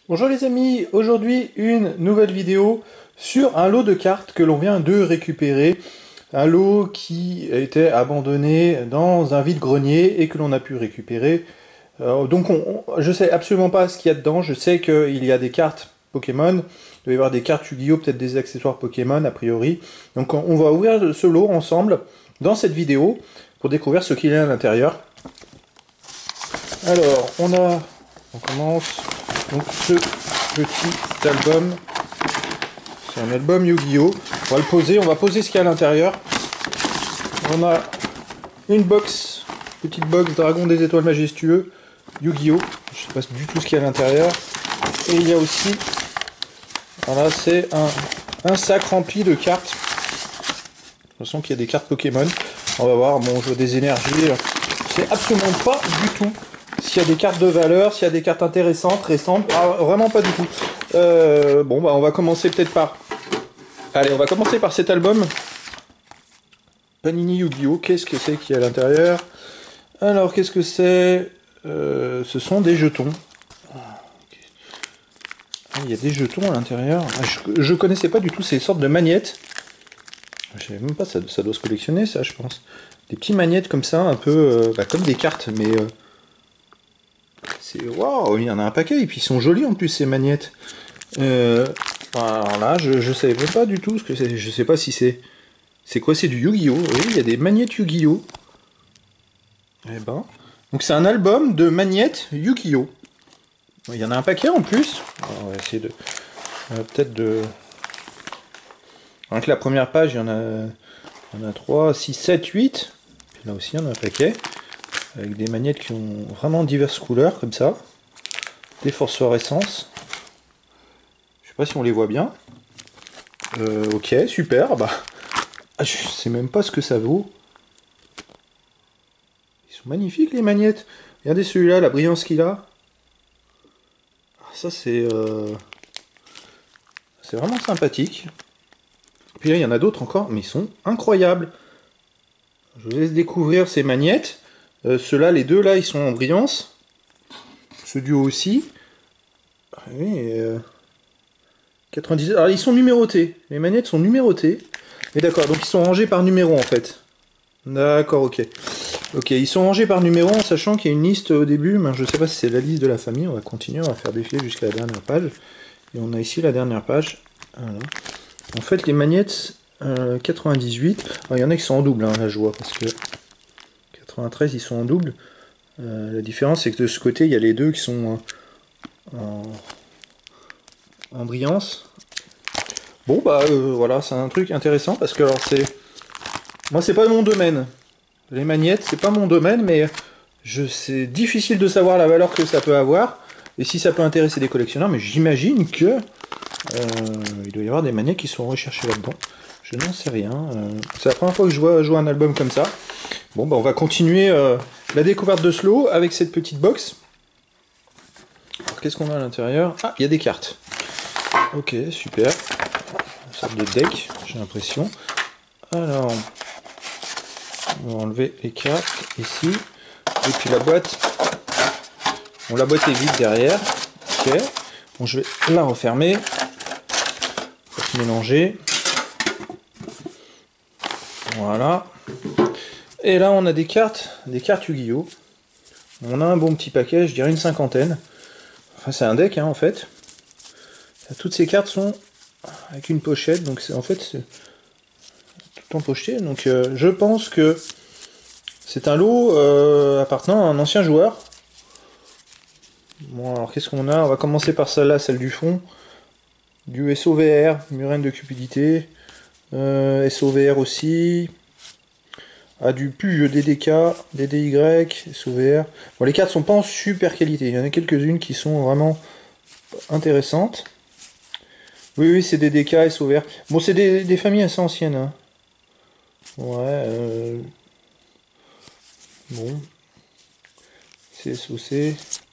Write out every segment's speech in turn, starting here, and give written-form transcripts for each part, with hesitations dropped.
Bonjour les amis, aujourd'hui une nouvelle vidéo sur un lot de cartes que l'on vient de récupérer. Un lot qui était abandonné dans un vide-grenier et que l'on a pu récupérer. Je sais absolument pas ce qu'il y a dedans, je sais qu'il y a des cartes Pokémon, il doit y avoir des cartes Yu-Gi-Oh, peut-être des accessoires Pokémon a priori. Donc on va ouvrir ce lot ensemble dans cette vidéo pour découvrir ce qu'il y a à l'intérieur. Alors on commence donc ce petit album, c'est un album Yu-Gi-Oh! On va le poser, on va poser ce qu'il y a à l'intérieur. On a une box, petite box Dragon des Étoiles Majestueux, Yu-Gi-Oh! Je sais pas du tout ce qu'il y a à l'intérieur. Et il y a aussi, voilà, c'est un sac rempli de cartes. De toute façon qu'il y a des cartes Pokémon. On va voir, bon, je vois des énergies. C'est absolument pas du tout s'il y a des cartes de valeur, s'il y a des cartes intéressantes, récentes. Ah, vraiment pas du tout. Bon, bah on va commencer peut-être par... Allez, on va commencer par cet album. Panini Yu-Gi-Oh! Qu'est-ce que c'est qu'il y a à l'intérieur? Alors, qu'est-ce que c'est? Ce sont des jetons. Il y a des jetons à l'intérieur. Je connaissais pas du tout ces sortes de magnettes. Je savais même pas, ça doit se collectionner ça, je pense. Des petits magnettes comme ça, un peu comme des cartes, mais... c'est... Waouh, il y en a un paquet, et puis ils sont jolis en plus ces magnettes. Alors là, je savais même pas du tout ce que c'est. Je sais pas si c'est... C'est quoi? C'est du Yu-Gi-Oh! Oui, il y a des magnettes Yu-Gi-Oh! Eh ben... Donc c'est un album de magnettes Yu-Gi-Oh! Il y en a un paquet en plus. Alors, on va essayer de... peut-être de... Avec la première page, il y en a 3, 6, 7, 8. Puis là aussi, il y en a un paquet. Avec des magnettes qui ont vraiment diverses couleurs, comme ça. Des phosphorescences. Je sais pas si on les voit bien. Ok, super. Bah, je sais même pas ce que ça vaut. Ils sont magnifiques, les magnettes. Regardez celui-là, la brillance qu'il a. Ça, c'est vraiment sympathique. Puis là, il y en a d'autres encore, mais ils sont incroyables. Je vous laisse découvrir ces magnettes. Ceux-là, les deux là, ils sont en brillance. Ce duo aussi. Oui, 90. Alors, ils sont numérotés. Les magnettes sont numérotées. Et d'accord, donc ils sont rangés par numéro en fait. D'accord, ok. Ok, ils sont rangés par numéro en sachant qu'il y a une liste au début. Mais je sais pas si c'est la liste de la famille. On va continuer, on va faire défiler jusqu'à la dernière page. Et on a ici la dernière page. Voilà. En fait, les magnettes 98. Alors, il y en a qui sont en double, hein, là je vois, parce que 93 ils sont en double. La différence c'est que de ce côté il y a les deux qui sont en brillance. Bon bah voilà, c'est un truc intéressant parce que alors c'est... Moi c'est pas mon domaine. Les magnettes c'est pas mon domaine, mais c'est difficile de savoir la valeur que ça peut avoir et si ça peut intéresser des collectionneurs, mais j'imagine que il doit y avoir des magnettes qui sont recherchées là-dedans. Je n'en sais rien. C'est la première fois que je vois jouer un album comme ça. Bon bah on va continuer la découverte de ce lot avec cette petite box. Qu'est-ce qu'on a à l'intérieur? Ah, il y a des cartes. Ok, super. Une sorte de deck, j'ai l'impression. Alors, on va enlever les cartes ici. Et puis la boîte. Bon, la boîte est vide derrière. Ok. Bon, je vais la refermer. Pour se mélanger. Voilà. Et là, on a des cartes Yu-Gi-Oh! On a un bon petit paquet, je dirais une cinquantaine. Enfin, c'est un deck, hein, en fait. Toutes ces cartes sont avec une pochette, donc en fait, c'est tout empocheté. Donc, je pense que c'est un lot appartenant à un ancien joueur. Bon, alors qu'est-ce qu'on a? On va commencer par celle-là, celle du fond. Du SOVR, Murène de Cupidité. SOVR aussi. Ah, du PU, DDK, DDY, SOVR. Bon, les cartes sont pas en super qualité. Il y en a quelques-unes qui sont vraiment intéressantes. Oui, oui, c'est DDK, SOVR. Bon, c'est des familles assez anciennes. Hein. Ouais. Bon. CSOC.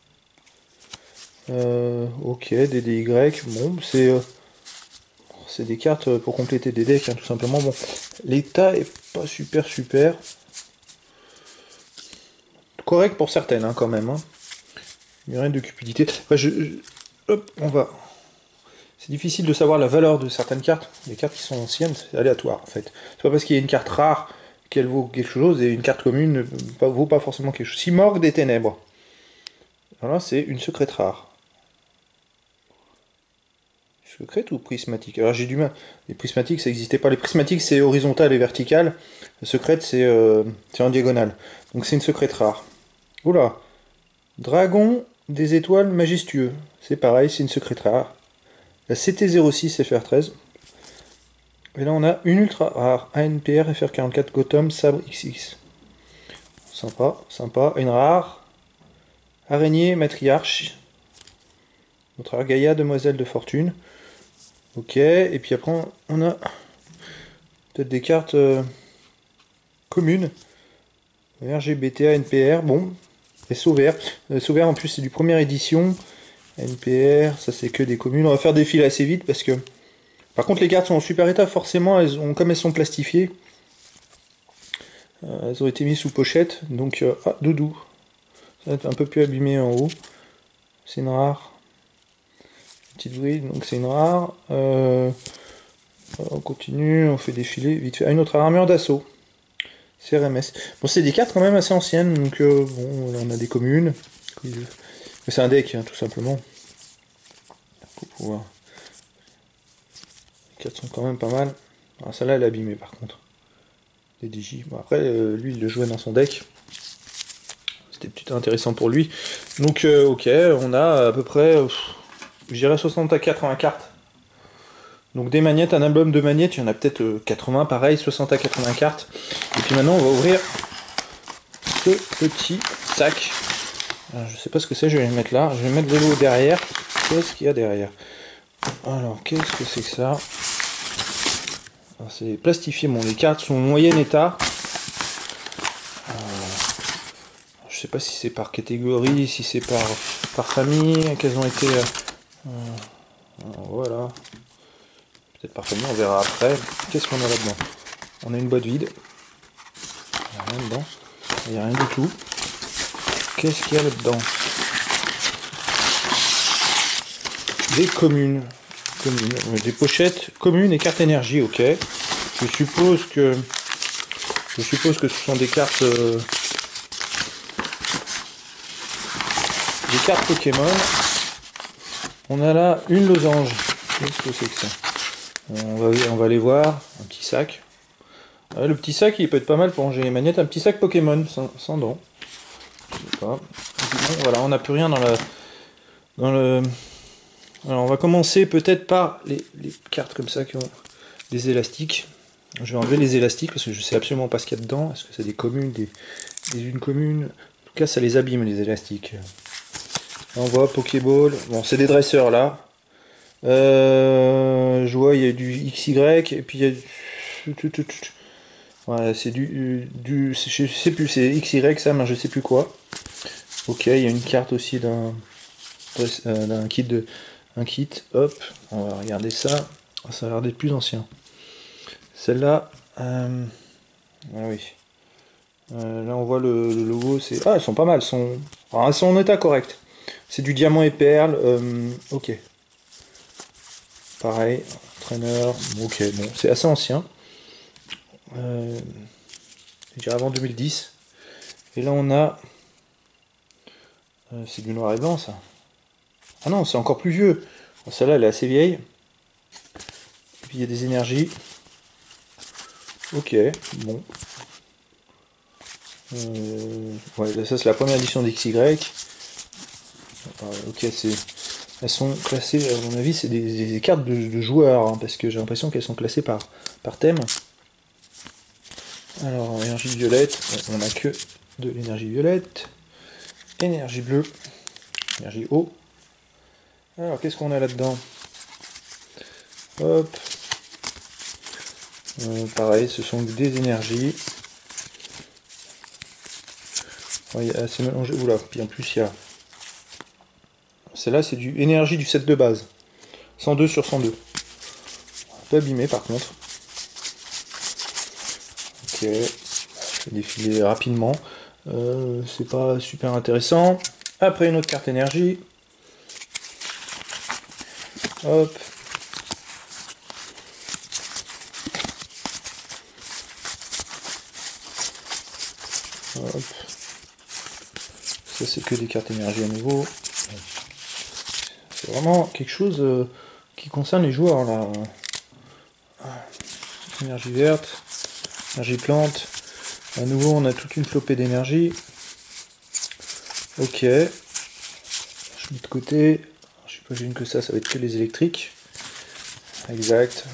Ok, DDY. Bon, c'est des cartes pour compléter des decks, hein, tout simplement. Bon, l'état est pas super. Correct pour certaines, hein, quand même. Hein. Murène de Cupidité. Enfin, hop, on va... C'est difficile de savoir la valeur de certaines cartes. Les cartes qui sont anciennes, c'est aléatoire en fait. C'est pas parce qu'il y a une carte rare qu'elle vaut quelque chose et une carte commune ne vaut pas forcément quelque chose. Simorgue des Ténèbres. Voilà, c'est une secrète rare. Secrète ou prismatique? Alors j'ai du mal. Les prismatiques, ça n'existait pas. Les prismatiques, c'est horizontal et vertical. La secrète, c'est en diagonale. Donc c'est une secrète rare. Oula. Dragon des étoiles majestueux. C'est pareil, c'est une secrète rare. La CT06 FR13. Et là on a une ultra rare. ANPR FR44 Gotham Sabre XX. Sympa, sympa. Une rare. Araignée matriarche. Notre rare Gaïa, demoiselle de fortune. Ok, et puis après on a peut-être des cartes communes. RGBTA, NPR, bon. Et Sauvert. Sauvert en plus c'est du première édition. NPR, ça c'est que des communes. On va faire défiler assez vite parce que... Par contre les cartes sont en super état, forcément, comme elles sont plastifiées, elles ont été mises sous pochette. Donc, ah, Doudou. Ça va être un peu plus abîmé en haut. C'est une rare. Petite bride, donc c'est une rare. On continue, on fait défiler vite fait. Ah, une autre armure d'assaut. CRMS. Bon, c'est des cartes quand même assez anciennes, donc bon, là on a des communes. Mais c'est un deck, hein, tout simplement. Pour pouvoir... Les cartes sont quand même pas mal. Ah, celle-là elle est abîmée par contre. Des DJ. Bon, après, lui il le jouait dans son deck. C'était plutôt intéressant pour lui. Donc, ok, on a à peu près, je dirais 60 à 80 cartes. Donc des magnettes, un album de magnettes, il y en a peut-être 80, pareil, 60 à 80 cartes. Et puis maintenant, on va ouvrir ce petit sac. Alors, je sais pas ce que c'est, je vais le mettre là. Je vais mettre le lot derrière. Qu'est-ce qu'il y a derrière? Alors, qu'est-ce que c'est que ça? C'est plastifié, bon, les cartes sont en moyen état. Je sais pas si c'est par catégorie, si c'est par famille, qu'elles ont été... voilà. Peut-être par famille, on verra après. Qu'est-ce qu'on a là-dedans? On a une boîte vide. Il n'y a rien dedans. Il n'y a rien du tout. Qu'est-ce qu'il y a là-dedans? Des communes. Des pochettes communes et cartes énergie, ok. Je suppose que ce sont des cartes... des cartes Pokémon. On a là une losange. Qu'est-ce que c'est que ça? On va aller voir. Un petit sac. Le petit sac, il peut être pas mal pour ranger les manettes. Un petit sac Pokémon sans dents. Je sais pas. Bon, voilà, on n'a plus rien dans le... Alors, on va commencer peut-être par les cartes comme ça qui ont des élastiques. Je vais enlever les élastiques parce que je sais absolument pas ce qu'il y a dedans. Est-ce que c'est des communes, des unes communes? En tout cas, ça les abîme, les élastiques. Là, on voit Pokéball. Bon, c'est des dresseurs là. Je vois, il y a du XY et puis il y a voilà, c'est je sais plus, c'est XY ça, mais je sais plus quoi. Ok, il y a une carte aussi d'un kit hop, on va regarder ça. Ça a l'air d'être plus ancien. Celle-là, ah oui. Là on voit le logo, c'est... Ah, elles sont pas mal, elles sont en état correct. C'est du diamant et perle, ok. Pareil, traîneur, ok, bon, c'est assez ancien. Je dirais avant 2010. Et là on a... c'est du noir et blanc ça. Ah non, c'est encore plus vieux. Bon, celle-là elle est assez vieille. Et puis il y a des énergies. Ok, bon. Ouais, ça c'est la première édition d'XY. Ok, elles sont classées, à mon avis, c'est des cartes de joueurs, hein, parce que j'ai l'impression qu'elles sont classées par thème. Alors, énergie violette, on n'a que de l'énergie violette. Énergie bleue, énergie eau. Alors, qu'est-ce qu'on a là-dedans? Hop. Pareil, ce sont des énergies. C'est mélangé. Oula, puis en plus il y a... Celle-là, c'est du énergie du set de base. 102 sur 102. Un peu abîmé par contre. Ok. Je vais défiler rapidement. C'est pas super intéressant. Après une autre carte énergie. Hop. Hop. Ça c'est que des cartes énergie à nouveau. C'est vraiment quelque chose qui concerne les joueurs là. Énergie verte, énergie plante. À nouveau on a toute une flopée d'énergie. Ok. Je mets de côté. Je suis pas gêné que ça va être que les électriques. Exact.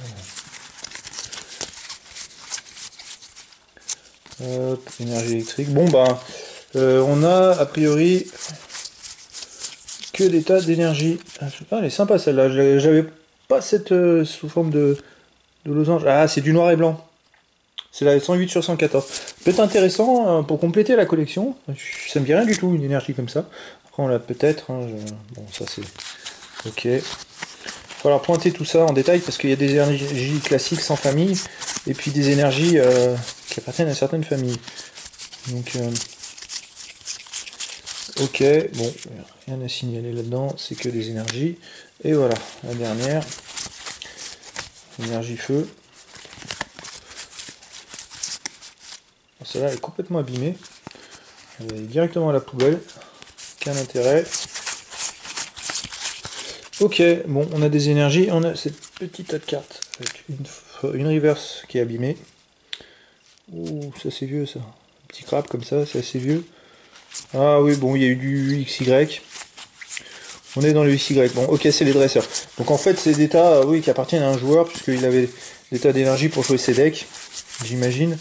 Hop, énergie électrique. Bon ben, on a a priori que des tas d'énergie. Ah, elle est sympa celle-là. J'avais pas cette sous forme de losange. Ah, c'est du noir et blanc. C'est la 108 sur 114. Peut-être intéressant pour compléter la collection. Ça me dit rien du tout une énergie comme ça. Après on l'a peut-être. Hein, bon, ça c'est ok. Il va falloir pointer tout ça en détail parce qu'il y a des énergies classiques sans famille et puis des énergies qui appartiennent à certaines familles. Donc, ok, bon, rien à signaler là-dedans, c'est que des énergies. Et voilà, la dernière, énergie feu. Celle-là elle est complètement abîmée. Elle va aller directement à la poubelle. Aucun intérêt. Ok, bon, on a des énergies. On a cette petite tas de cartes avec une reverse qui est abîmée. Ouh, ça c'est vieux ça. Un petit crabe comme ça, c'est assez vieux. Ah oui, bon, il y a eu du XY. On est dans le XY. Bon, ok, c'est les dresseurs. Donc en fait, c'est des tas oui, qui appartiennent à un joueur, puisqu'il avait des tas d'énergie pour jouer ses decks, j'imagine.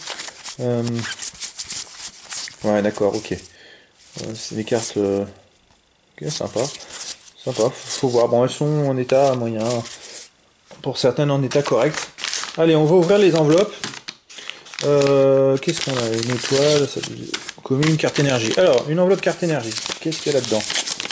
Ouais, d'accord, ok. C'est des cartes... Ok, sympa. Sympa, faut voir. Bon, elles sont en état moyen. Pour certaines en état correct. Allez, on va ouvrir les enveloppes. Qu'est-ce qu'on a? Une étoile, ça, commune, carte énergie. Alors, une enveloppe carte énergie. Qu'est-ce qu'il y a là-dedans?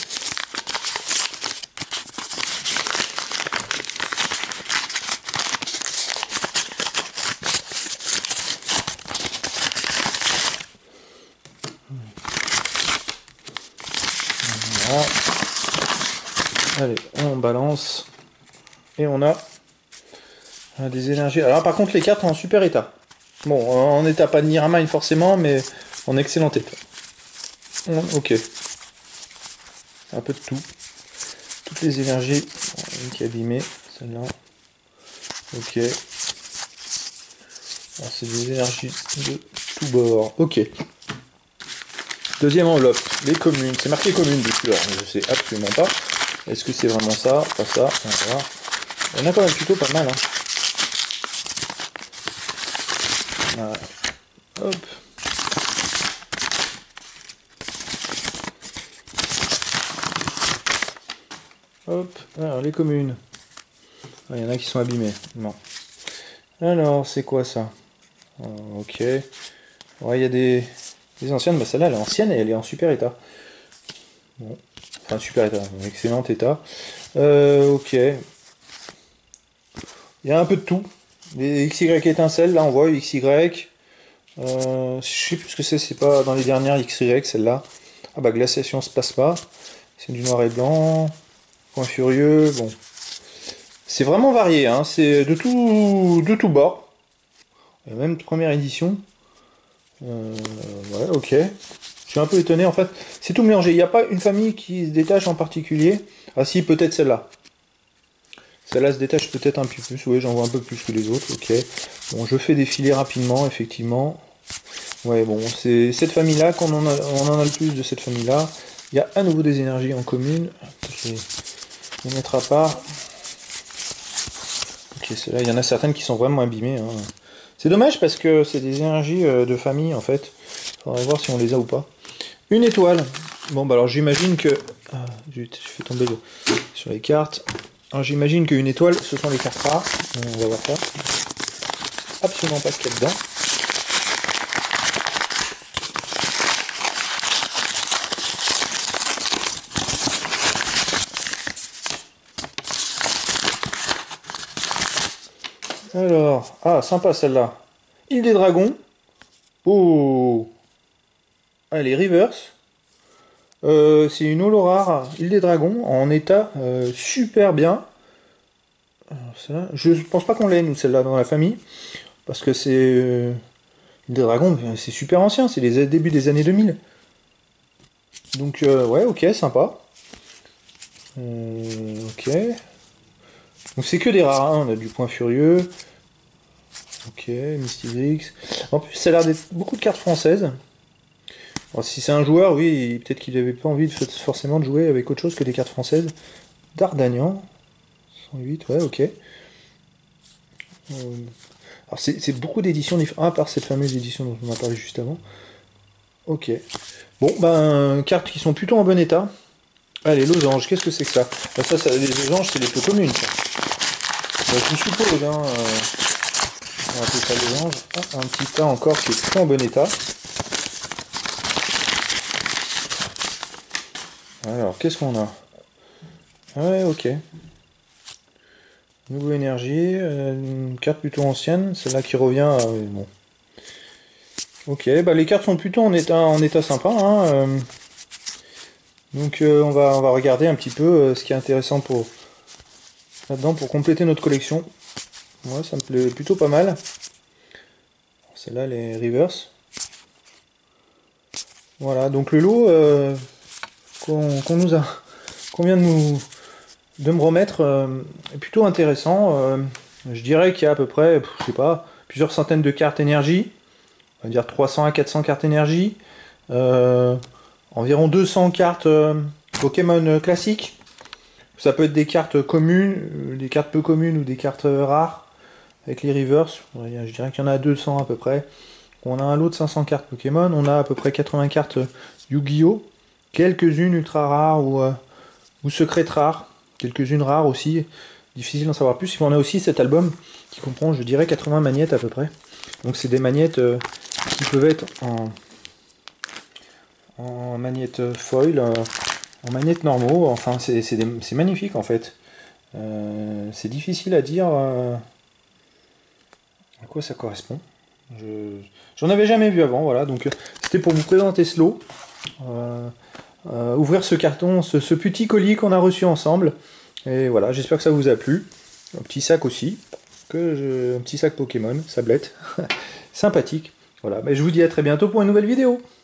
Voilà. Allez, on balance. Et on a des énergies. Alors par contre, les cartes sont en super état. Bon, en état pas de Nirmine forcément, mais en excellent état. Ok. Un peu de tout. Toutes les énergies. Une qui est abîmée. Celle-là. Ok. Alors c'est des énergies de tout bord. Ok. Deuxième enveloppe. Les communes. C'est marqué commune dessus. Alors je sais absolument pas. Est-ce que c'est vraiment ça? Pas ça. On va voir. Il y en a quand même plutôt pas mal. Hein. Voilà. Hop. Hop. Alors les communes. Il y en a qui sont abîmés. Non. Alors c'est quoi ça? Ok. Ouais, il y a des anciennes. Bah celle-là elle est ancienne et elle est en super état. Bon. Enfin super état. En excellent état. Ok. Il y a un peu de tout. Les XY étincelles, là on voit XY. Je sais plus ce que c'est pas dans les dernières XY celle-là. Ah bah glaciation se passe pas. C'est du noir et blanc. Point furieux, bon. C'est vraiment varié, hein. C'est de tout bord. Et même première édition. Ouais, ok. Je suis un peu étonné en fait. C'est tout mélangé. Il n'y a pas une famille qui se détache en particulier. Ah si, peut-être celle-là. Celle-là se détache peut-être un peu plus. Oui, j'en vois un peu plus que les autres. Ok. Bon, je fais défiler rapidement, effectivement. Ouais, bon, c'est cette famille-là qu'on on en a le plus de cette famille-là. Il y a à nouveau des énergies en commune. Je vais les mettre à part. Ok, celle-là, il y en a certaines qui sont vraiment abîmées. Hein. C'est dommage parce que c'est des énergies de famille en fait. Faudrait voir si on les a ou pas. Une étoile. Bon, bah alors j'imagine que. Ah, j'ai fait tomber sur les cartes. Alors j'imagine qu'une étoile, ce sont les cartes rares. On va voir ça. Absolument pas ce qu'il y a dedans. Alors, ah, sympa celle-là. Île des Dragons. Oh, elle est reverse. C'est une holo rare, Île des Dragons, en état super bien. Je pense pas qu'on l'ait, nous, celle-là, dans la famille. Parce que c'est... des dragons, c'est super ancien, c'est les débuts des années 2000. Donc, ouais, ok, sympa. Ok. Donc c'est que des rares, hein. On a du Point Furieux. Ok, Mystic. En plus, ça a l'air d'être beaucoup de cartes françaises. Alors, si c'est un joueur, oui, peut-être qu'il n'avait pas envie forcément de jouer avec autre chose que des cartes françaises. D'Artagnan. 108, ouais, ok. Alors c'est beaucoup d'éditions différentes, à part cette fameuse édition dont on a parlé juste avant. Ok. Bon, ben, cartes qui sont plutôt en bon état. Allez, losange, qu'est-ce que c'est que ça? Ben, les losanges, c'est les plus communes, ça. Ben, je suppose, hein, on va appeler ça losange. Ah, un petit tas encore qui est plutôt en bon état. Alors, qu'est-ce qu'on a? Ouais, ok. Nouveau énergie, une carte plutôt ancienne, celle-là qui revient, bon. Ok, bah les cartes sont plutôt en état sympa, hein. Donc on va regarder un petit peu ce qui est intéressant pour là-dedans pour compléter notre collection. Moi, ça me plaît plutôt pas mal. Celle-là, les reverse. Voilà, donc le lot qu'on vient de me remettre est plutôt intéressant. Je dirais qu'il y a à peu près, je sais pas, plusieurs centaines de cartes énergie. On va dire 300 à 400 cartes énergie. Environ 200 cartes Pokémon classiques. Ça peut être des cartes communes, des cartes peu communes ou des cartes rares avec les reverse. Je dirais qu'il y en a 200 à peu près. On a un lot de 500 cartes Pokémon. On a à peu près 80 cartes Yu-Gi-Oh! Quelques-unes ultra rares ou secrètes rares. Quelques-unes rares aussi. Difficile d'en savoir plus. On a aussi cet album qui comprend, je dirais, 80 magnettes à peu près. Donc c'est des magnettes qui peuvent être en magnettes foil, en magnettes normaux. Enfin, c'est magnifique en fait. C'est difficile à dire à quoi ça correspond. J'en avais jamais vu avant, voilà. Donc c'était pour vous présenter ce lot. Ouvrir ce carton, ce petit colis qu'on a reçu ensemble. Et voilà, j'espère que ça vous a plu. Un petit sac aussi, un petit sac Pokémon, sablette, sympathique. Voilà, mais je vous dis à très bientôt pour une nouvelle vidéo.